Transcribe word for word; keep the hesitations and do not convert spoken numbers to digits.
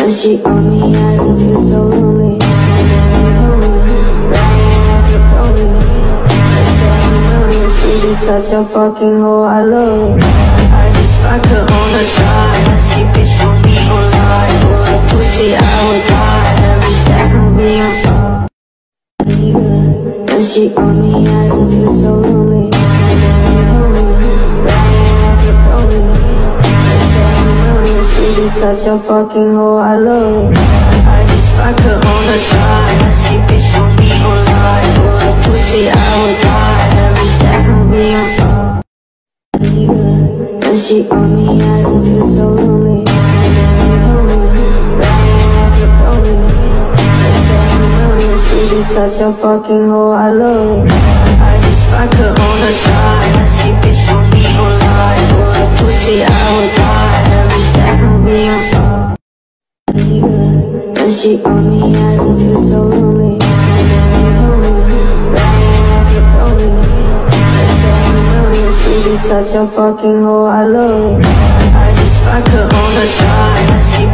When she on me, I can feel so lonely. She's such a fucking hoe, I love her. I just fuck her on the side. She bitch for me online. For the pussy I would die. Every second be on fire. When she on me, I can feel so lonely. She's such a fucking hoe, I love her. I just fuck her on the side. She bitch for me online. For the pussy I would die. Every second be on fire. When she on me, I can feel so lonely. She's such a fucking hoe, I love her. I just fuck her on the side. She bitch for me online. For the pussy I would die. Every second be on fire. When she on me, I can feel so lonely. She's such a fucking hoe, I love her. I just fuck her on the side. She